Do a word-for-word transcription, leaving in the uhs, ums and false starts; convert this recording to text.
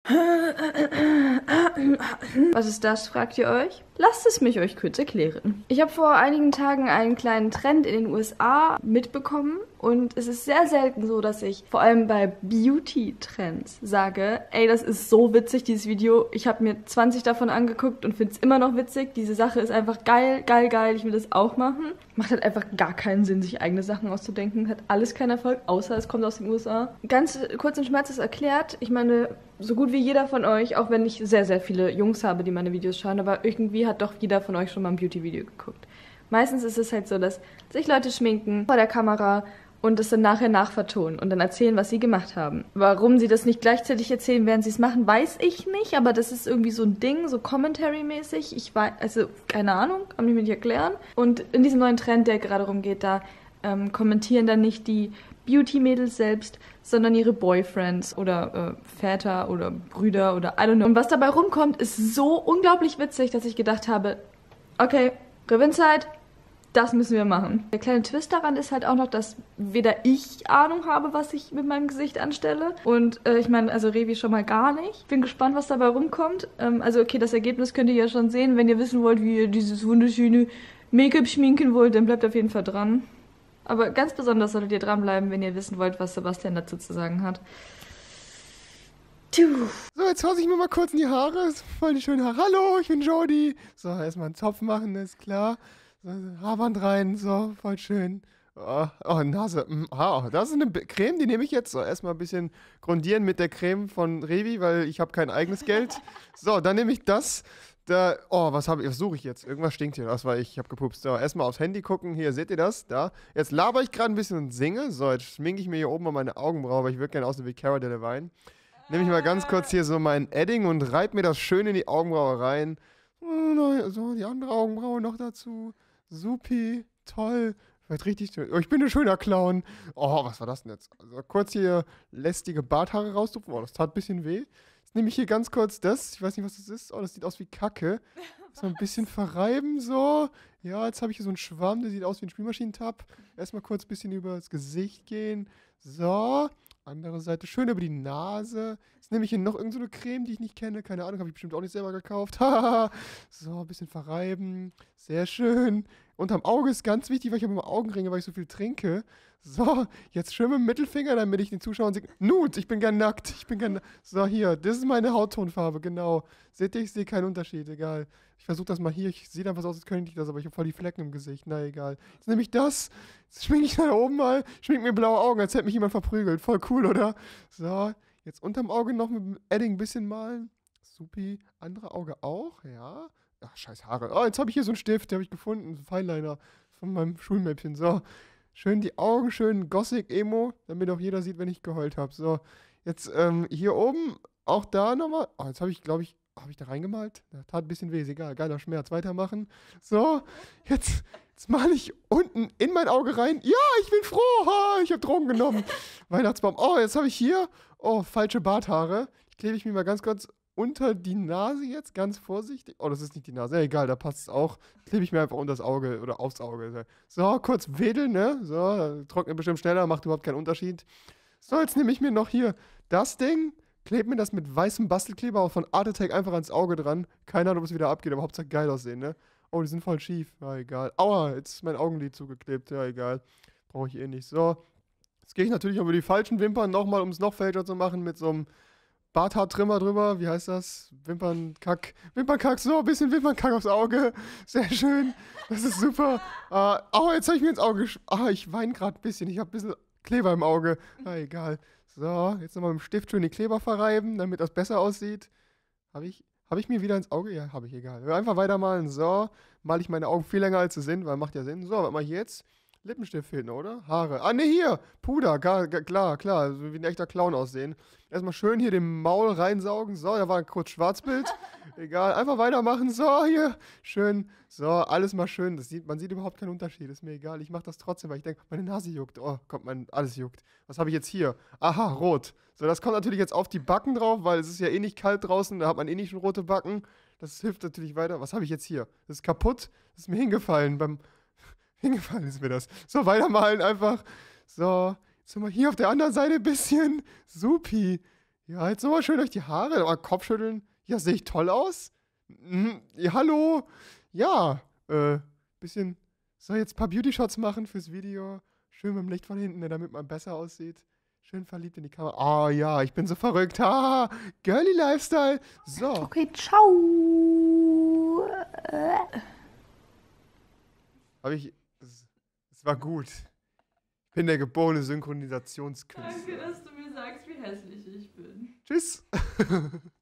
Was ist das, fragt ihr euch? Lasst es mich euch kurz erklären. Ich habe vor einigen Tagen einen kleinen Trend in den U S A mitbekommen und es ist sehr selten so, dass ich vor allem bei Beauty-Trends sage, ey, das ist so witzig, dieses Video. Ich habe mir zwanzig davon angeguckt und finde es immer noch witzig. Diese Sache ist einfach geil, geil, geil. Ich will das auch machen. Macht halt einfach gar keinen Sinn, sich eigene Sachen auszudenken. Hat alles keinen Erfolg, außer es kommt aus den U S A. Ganz kurz und schmerzlos erklärt. Ich meine, so gut wie jeder von euch, auch wenn ich sehr, sehr viele Jungs habe, die meine Videos schauen, aber irgendwie hat doch jeder von euch schon mal ein Beauty-Video geguckt. Meistens ist es halt so, dass sich Leute schminken vor der Kamera und es dann nachher nachvertonen und dann erzählen, was sie gemacht haben. Warum sie das nicht gleichzeitig erzählen, während sie es machen, weiß ich nicht, aber das ist irgendwie so ein Ding, so Commentary-mäßig. Ich weiß, also keine Ahnung, kann ich mir nicht erklären. Und in diesem neuen Trend, der gerade rumgeht, da ähm, kommentieren dann nicht die Beauty-Mädels selbst, sondern ihre Boyfriends oder äh, Väter oder Brüder oder I don't know. Und was dabei rumkommt, ist so unglaublich witzig, dass ich gedacht habe, okay, Revinzeit, das müssen wir machen. Der kleine Twist daran ist halt auch noch, dass weder ich Ahnung habe, was ich mit meinem Gesicht anstelle. Und äh, ich meine, also Revi schon mal gar nicht. Bin gespannt, was dabei rumkommt. Ähm, also okay, das Ergebnis könnt ihr ja schon sehen. Wenn ihr wissen wollt, wie ihr dieses wunderschöne Make-up schminken wollt, dann bleibt auf jeden Fall dran. Aber ganz besonders solltet ihr dranbleiben, wenn ihr wissen wollt, was Sebastian dazu zu sagen hat. Tuh. So, jetzt fasse ich mir mal kurz in die Haare. Voll die schönen Haare. Hallo, ich bin Jody. So, erstmal einen Zopf machen, ist klar. So, Haarband rein, so, voll schön. Oh, oh Nase. Oh, das ist eine Creme, die nehme ich jetzt. So, erstmal ein bisschen grundieren mit der Creme von Revi, weil ich habe kein eigenes Geld. So, dann nehme ich das. Da, oh, was habe ich, was suche ich jetzt? Irgendwas stinkt hier, das war ich, ich habe gepupst. So, erstmal aufs Handy gucken, hier, seht ihr das? Da. Jetzt laber ich gerade ein bisschen und singe. So, jetzt schminke ich mir hier oben mal meine Augenbraue, weil ich würde gerne aussehen wie Cara Delevingne. Nehme ich mal ganz kurz hier so mein Edding und reibe mir das schön in die Augenbraue rein. So, die andere Augenbraue noch dazu. Supi, toll. Wird richtig schön. Oh, ich bin ein schöner Clown. Oh, was war das denn jetzt? Also kurz hier lästige Barthaare rausdrücken. Oh, das tat ein bisschen weh. Jetzt nehme ich hier ganz kurz das. Ich weiß nicht, was das ist. Oh, das sieht aus wie Kacke. So ein bisschen verreiben, so. Ja, jetzt habe ich hier so einen Schwamm, der sieht aus wie ein Spülmaschinentab. Erstmal kurz ein bisschen über das Gesicht gehen. So. Andere Seite. Schön über die Nase. Jetzt nehme ich hier noch irgendeine so eine Creme, die ich nicht kenne. Keine Ahnung, habe ich bestimmt auch nicht selber gekauft. So, ein bisschen verreiben. Sehr schön. Unterm Auge ist ganz wichtig, weil ich habe immer Augenringe, weil ich so viel trinke. So, jetzt schön mit dem Mittelfinger, damit ich den Zuschauern sehe. Nude, ich bin gern nackt. Ich bin gern. So, hier, das ist meine Hauttonfarbe, genau. Seht ihr, ich sehe keinen Unterschied, egal. Ich versuche das mal hier. Ich sehe dann was aus, als könnte ich das, aber ich habe voll die Flecken im Gesicht. Na, egal. Jetzt nehme ich das. Jetzt schminke ich da oben mal. Schminke mir blaue Augen, als hätte mich jemand verprügelt. Voll cool, oder? So, jetzt unterm Auge noch mit dem Edding ein bisschen malen. Supi. Andere Auge auch, ja. Ach, scheiß Haare. Oh, jetzt habe ich hier so einen Stift, den habe ich gefunden. So ein Fineliner von meinem Schulmäppchen. So. Schön die Augen, schön Gothic-Emo, damit auch jeder sieht, wenn ich geheult habe. So, jetzt ähm, hier oben, auch da nochmal. Oh, jetzt habe ich, glaube ich, habe ich da reingemalt? Das tat ein bisschen weh, ist egal. Geiler Schmerz. Weitermachen. So, jetzt, jetzt male ich unten in mein Auge rein. Ja, ich bin froh. Ha, ich habe Drogen genommen. Weihnachtsbaum. Oh, jetzt habe ich hier, oh, falsche Barthaare. Die klebe ich mir mal ganz kurz unter die Nase jetzt, ganz vorsichtig. Oh, das ist nicht die Nase. Ja, egal, da passt es auch. Klebe ich mir einfach unter das Auge oder aufs Auge. So, kurz wedeln, ne? So, trocknet bestimmt schneller, macht überhaupt keinen Unterschied. So, jetzt nehme ich mir noch hier das Ding, klebe mir das mit weißem Bastelkleber auch von Art Attack einfach ans Auge dran. Keine Ahnung, ob es wieder abgeht, aber Hauptsache geil aussehen, ne? Oh, die sind voll schief. Ja, egal. Aua, jetzt ist mein Augenlid zugeklebt. Ja, egal. Brauche ich eh nicht. So, jetzt gehe ich natürlich über die falschen Wimpern nochmal, um es noch fälscher zu machen, mit so einem Barthaartrimmer drüber, wie heißt das? Wimpernkack. Wimpernkack, so, ein bisschen Wimpernkack aufs Auge. Sehr schön. Das ist super. Uh, oh, jetzt habe ich mir ins Auge gesch... Ah, ich weine gerade ein bisschen. Ich habe ein bisschen Kleber im Auge. Ah, egal. So, jetzt nochmal mit dem Stift schön den Kleber verreiben, damit das besser aussieht. Habe ich... Habe ich mir wieder ins Auge? Ja, habe ich, egal. Einfach weitermalen. So, male ich meine Augen viel länger als sie sind, weil macht ja Sinn. So, was mache ich jetzt? Lippenstift fehlt noch, oder? Haare. Ah, ne, hier. Puder. Gar, gar, klar, klar. So wie ein echter Clown aussehen. Erstmal schön hier den Maul reinsaugen. So, da war ein kurz Schwarzbild. Egal. Einfach weitermachen. So, hier. Schön. So, alles mal schön. Das sieht, man sieht überhaupt keinen Unterschied. Ist mir egal. Ich mache das trotzdem, weil ich denke, meine Nase juckt. Oh, kommt, mein, alles juckt. Was habe ich jetzt hier? Aha, rot. So, das kommt natürlich jetzt auf die Backen drauf, weil es ist ja eh nicht kalt draußen. Da hat man eh nicht schon rote Backen. Das hilft natürlich weiter. Was habe ich jetzt hier? Das ist kaputt. Das ist mir hingefallen beim... Hingefallen ist mir das. So, weitermalen einfach. So, jetzt haben wir hier auf der anderen Seite ein bisschen. Supi. Ja, jetzt nochmal schön euch die Haare, mal Kopfschütteln. Ja, sehe ich toll aus? Mhm. Ja, hallo. Ja, äh, bisschen, soll jetzt ein paar Beauty-Shots machen fürs Video. Schön mit dem Licht von hinten, ne, damit man besser aussieht. Schön verliebt in die Kamera. Oh ja, ich bin so verrückt. Ha, Girly Lifestyle. So. Okay, ciao. Habe ich, das, das war gut. Ich bin der geborene Synchronisationskünstler. Danke, dass du mir sagst, wie hässlich ich bin. Tschüss.